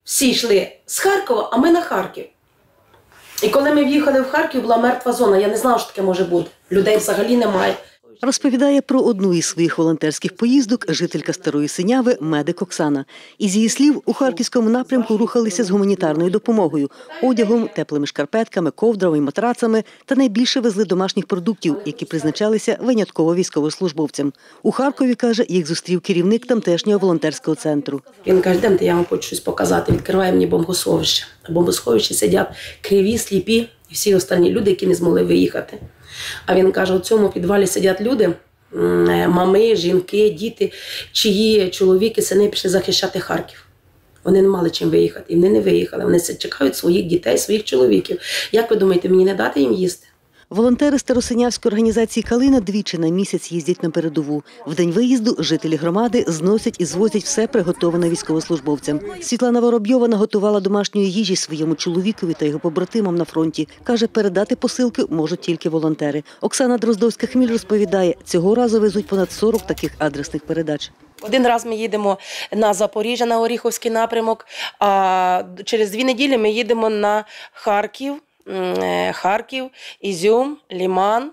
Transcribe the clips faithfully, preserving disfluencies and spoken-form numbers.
Всі йшли з Харкова, а ми на Харків. І коли ми в'їхали в Харків, була мертва зона. Я не знала, що таке може бути. Людей взагалі немає. Розповідає про одну із своїх волонтерських поїздок жителька Старої Синяви, медик Оксана. Із її слів, у харківському напрямку рухалися з гуманітарною допомогою – одягом, теплими шкарпетками, ковдрами, матрацами та найбільше везли домашніх продуктів, які призначалися винятково військовослужбовцям. У Харкові, каже, їх зустрів керівник тамтешнього волонтерського центру. Він каже, демте, я вам хочу щось показати, відкриває мені бомбосховище. В бомбосховищі сидять криві, сліпі і всі останні люди, які не змогли виїхати. А він каже, у цьому підвалі сидять люди, мами, жінки, діти, чиї чоловіки, сини пішли захищати Харків. Вони не мали чим виїхати, і вони не виїхали. Вони чекають своїх дітей, своїх чоловіків. Як ви думаєте, мені не дати їм їсти? Волонтери Старосинявської організації «Калина» двічі на місяць їздять на передову. В день виїзду жителі громади зносять і звозять все приготоване військовослужбовцям. Світлана Воробйова наготувала домашньої їжі своєму чоловікові та його побратимам на фронті. Каже, передати посилки можуть тільки волонтери. Оксана Дроздовська-Хміль розповідає, цього разу везуть понад сорок таких адресних передач. Один раз ми їдемо на Запоріжжя, на Оріховський напрямок, а через дві неділі ми їдемо на Харків. Харків, Ізюм, Лиман,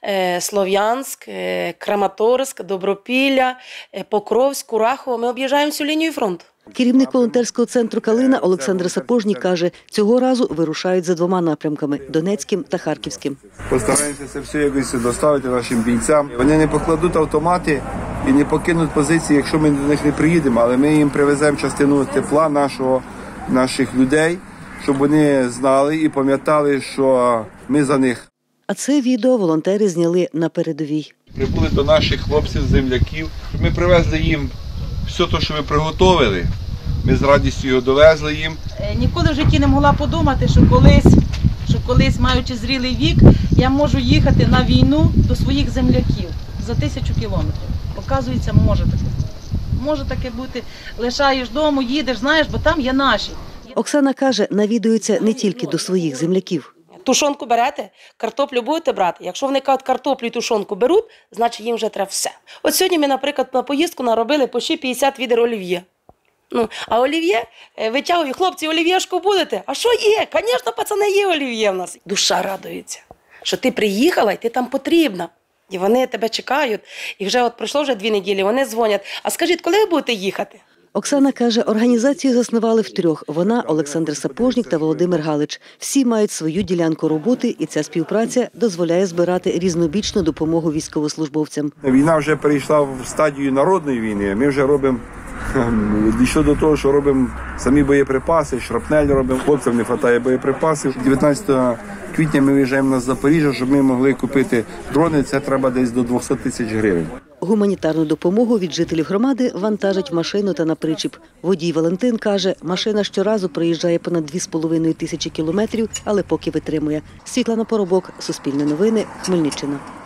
Слов'янськ, Краматорськ, Добропілля, Покровськ, Курахово. Ми об'їжджаємо всю лінію фронту. Керівник волонтерського центру «Калина» Олександр Сапожній каже, цього разу вирушають за двома напрямками – Донецьким та Харківським. Постараємося це все якось доставити нашим бійцям. Вони не покладуть автомати і не покинуть позиції, якщо ми до них не приїдемо, але ми їм привеземо частину тепла нашого, наших людей, щоб вони знали і пам'ятали, що ми за них. А це відео волонтери зняли на передовій. Прибули до наших хлопців, земляків. Ми привезли їм все те, що ми приготовили. Ми з радістю його довезли їм. Ніколи в житті не могла подумати, що колись, що колись, маючи зрілий вік, я можу їхати на війну до своїх земляків за тисячу кілометрів. Оказується, може таке. Може таке бути. Лишаєш дому, їдеш, знаєш, бо там є наші. Оксана каже, навідується не тільки до своїх земляків. Тушонку берете, картоплю будете брати. Якщо вони кажуть, картоплю і тушонку беруть, значить їм вже треба все. От сьогодні ми, наприклад, на поїздку наробили по п'ятдесят відер олів'є. Ну, а олів'є витягую, хлопці, олів'єшку будете? А що є? Звісно, пацани, є олів'є в нас. Душа радується, що ти приїхала і ти там потрібна. І вони тебе чекають. І вже от пройшло вже дві неділі, вони дзвонять. А скажіть, коли ви будете їхати? Оксана каже, організацію заснували втрьох. Вона, Олександр Сапожнік та Володимир Галич. Всі мають свою ділянку роботи, і ця співпраця дозволяє збирати різнобічну допомогу військовослужбовцям. Війна вже перейшла в стадію народної війни. Ми вже робимо, дійшло до того, що робимо самі боєприпаси, шрапнель робимо. Хлопцям не вистачає боєприпасів. дев'ятнадцятого квітня ми виїжджаємо на Запоріжжя, щоб ми могли купити дрони. Це треба десь до двохсот тисяч гривень. Гуманітарну допомогу від жителів громади вантажать в машину та на причіп. Водій Валентин каже, машина щоразу проїжджає понад дві з половиною тисячі кілометрів, але поки витримує. Світлана Поробок, Суспільне новини, Хмельниччина.